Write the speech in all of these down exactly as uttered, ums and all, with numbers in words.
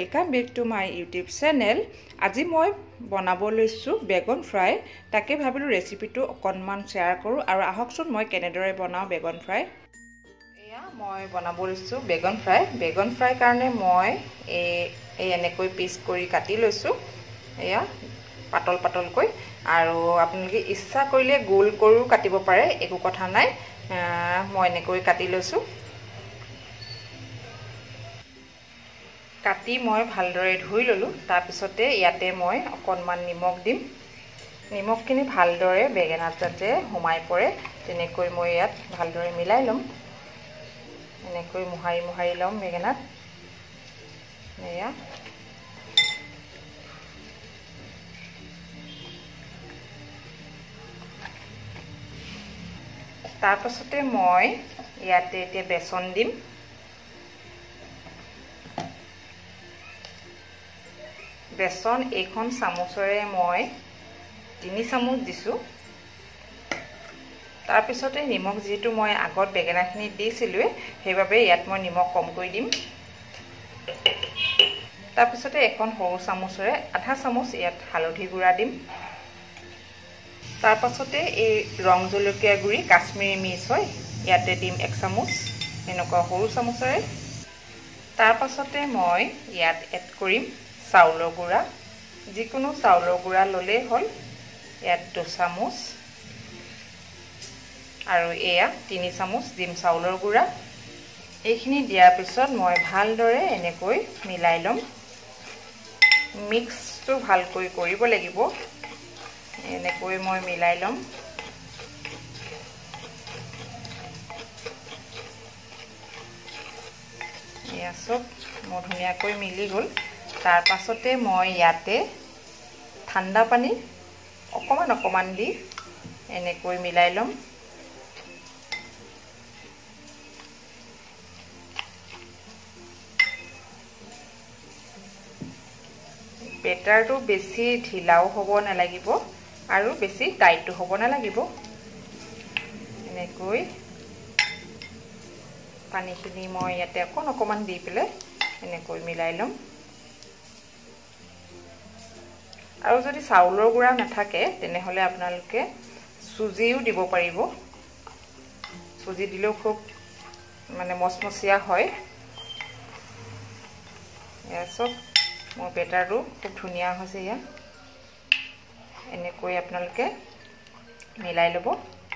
Welcome back to my YouTube channel. आज मैं बनाब लैसु बेगन फ्राई। ताके भाबिलो रेसिपिटो अकनमान शेयर करूँ और आहकचोन मैं केनेदरे बनाओ बेगन फ्राई। एया मैं बनाब लैसु बेगन फ्राई। बेगन फ्राई कारणे मैं ए एनेকৈ पिस करि काटि लैसु। एया पातल पातलকৈ आरो आपनलोके इच्छा करिले गोल करिও काटिब पारे, एकु कथा नाइ। मैं एनेকৈ काटि लैसु। काटी मैं भालदरे धुई ललु। तार पिछते इयाते मैं अकनमान निमख दिम। निमखिनि भालदरे बेगेनात जाते हुमाय परे तेनेকৈ मैं इयात भालदरे मिलाई लम। एनेকৈ मुहारी मुहारी लम बेगेनात। एया तार पिछते मैं इयाते एते बेसन दिम। बेसन एखन चामुचरे मैं तीन चामुच दिसु। तार पिछते निमख जेतु मैं आगत बेगेनाखिनि दिसिलुए हेबाबे इयात मैं निमख कमকৈ दिम। तार पिछते एखन सৰু चामुचरे आधा चामुच इयात हालधि गुड़ा दिम। तार पाछते ए रंग जलकिया गुड़ी काश्मीरी मिर्च হয় इयाते दिम एक चामुच एनका सৰু चामुचरे। तार पाछते मैं इयात एड करिम चाउলৰ गुड़ा। जिकोनो चाउলৰ गुड़ा लले हल। इयात दो चामुच और एया तीन चामुच दिम चाउলৰ गुड़ा। এইখিনি দিয়াৰ পিছত মই ভালদৰে এনেকৈ মিলাই লম। মিক্সটো ভালকৈ কৰিব লাগিব। এনেকৈ মই মিলাই লম। এয়া সব মোৰ ধুনিয়াকৈ মিলি গল। तार पाछते मैं इयाते ठंडा पानी अकमान अकमान दी एनेকৈ मिलाई लम। बेटारটো बेसी ढिलाও হ'ব নালাগিব আৰু বেছি টাইটও হ'ব নালাগিব। এনেকৈ পানীখিনি মই ইয়াতে অকন অকমান দি পেলে এনেকৈ মিলাই লম। আৰু যদি চাউলৰ গুড়া নাথাকে তেনেহলে আপোনালোকে সুজিও দিব পাৰিব। সুজি দিলেও খুব মানে মচমচিয়া হয়। এয়া সব মোৰ বেটাৰটো খুব ধুনিয়া হৈছে। ইয়া এনেকৈ আপোনালোকে মিলাই লব।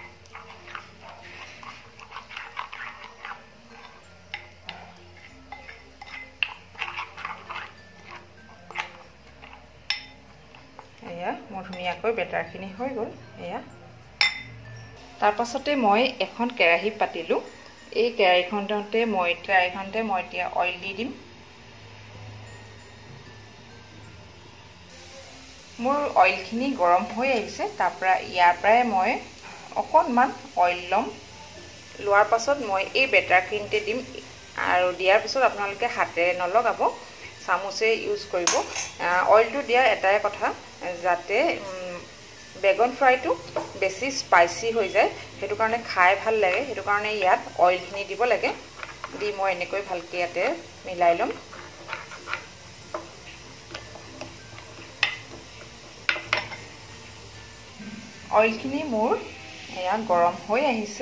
एया मोर धुनियाকৈ बेटारखिनि হৈ গল। एया तार पाछते मैं एखन केराही पातिलु। এই केराहीखनते मैं केराहीखनते मैं এতিয়া অইল দি দিম। मोर অইলখিনি গৰম হৈ আহিছে। তারপৰা ইয়াৰ পৰাই মই অকনমান অইল লম। লোৱাৰ পাছত মই এই বেটাৰখিনিতে দিম আৰু দিয়াৰ পিছত আপোনালোকে হাতেৰে নলগাব, চামুচে ইউজ কৰিব। অইলটো দিয়াৰ এটাই কথা যাতে বেগন ফ্ৰাইটো বেছি স্পাইসি হৈ যায়, হেতু কাৰণে খাই ভাল লাগে। হেতু কাৰণে ইয়াত অইলখিনি দিব লাগে। দি মই এনেকৈ ভালকৈ ইয়াতে মিলাই লম। অইলখিনি মোৰ এয়া গৰম হৈ আহিছে।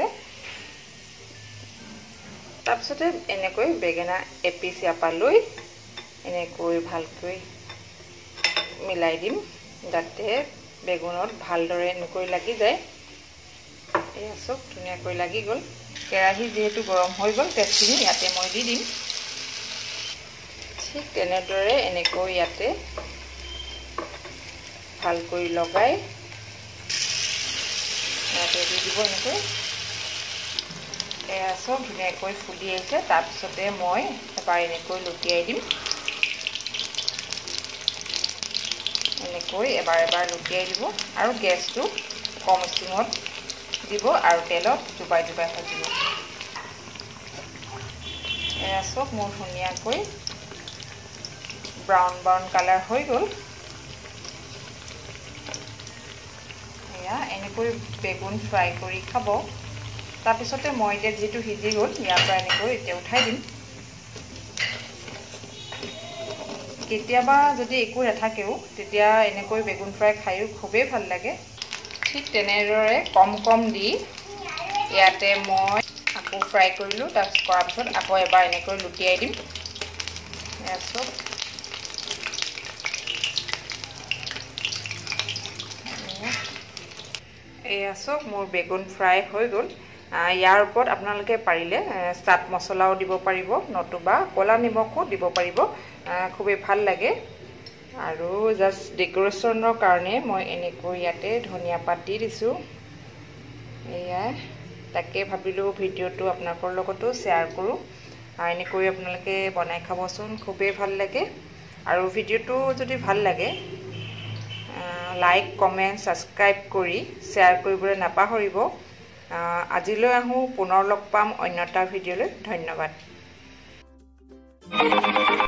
তাৰপিছতে এনেকৈ বেগেনা এপিচ ইয়াপা লৈ এনেকৈ ভালকৈ মিলাই দিম যাতে বেগুনত ভালদৰে এনেকৈ লাগি যায়। এয়া সব ধুনিয়াকৈ লাগি গল। কেৰাহী যেহেতু গৰম হৈ গল তেলখিনি ইয়াতে মই দি দিম। ঠিক তেনেদৰে এনেকৈ ইয়াতে ভালকৈ লগাই ইয়াতে দি দিব এনেকৈ। এয়া সব ধুনিয়াকৈ ফুলি আহিছে। তাৰপিছতে মই এবাৰ এনেকৈ লুটিয়াই দিম। এনেকৈ এবাৰ এবাৰ লুটিয়াই দিব আৰু গেছটো কম স্টিমত দিব আৰু তেলত জুবাই জুবাই ভাজিব। এয়া সব মোৰ ধুনিয়াকৈ ব্ৰাউন ব্ৰাউন কালাৰ হৈ গল। এয়া এনেকৈ বেগুন ফ্ৰাই কৰি খাব। तार पिछते मैं इतना जी सिजी गल यार एनेक उठाई दिम। কেতিয়াবা যদি একো নাথাকেও তেতিয়া এনেকৈ বেগুন ফ্ৰাই খায়ো খুবেই ভাল লাগে। ঠিক তেনেদৰে কম কম দি ইয়াতে মই আকৌ ফ্ৰাই কৰিলোঁ। তাৰপিছত কৰাৰ পিছত আকৌ এবাৰ এনেকৈ লুটিয়াই দিম। এয়া চব এয়া চব মোৰ বেগুন ফ্ৰাই হৈ গ'ল। ইয়াৰ ওপৰত আপোনালোকে পাৰিলে চাট মছলাও দিব পাৰিব, নতুবা ক'লা নিমখো দিব পাৰিব, খুবেই ভাল লাগে। আৰু জাষ্ট ডেক'ৰেশ্যনৰ কাৰণে মই এনেকৈ ইয়াতে ধনিয়া পাত দি দিছোঁ। এয়াই তাকে ভাবিলোঁ ভিডিঅ'টো আপোনালোকৰ লগতো শ্বেয়াৰ কৰোঁ। এনেকৈ আপোনালোকে বনাই খাবচোন, খুবেই ভাল লাগে। আৰু ভিডিঅ'টো যদি ভাল লাগে লাইক কমেণ্ট ছাবস্ক্ৰাইব কৰি শ্বেয়াৰ কৰিবলৈ নাপাহৰিব। আজিলৈ আহোঁ, পুনৰ লগ পাম অন্য এটা ভিডিঅ'লৈ। ধন্যবাদ।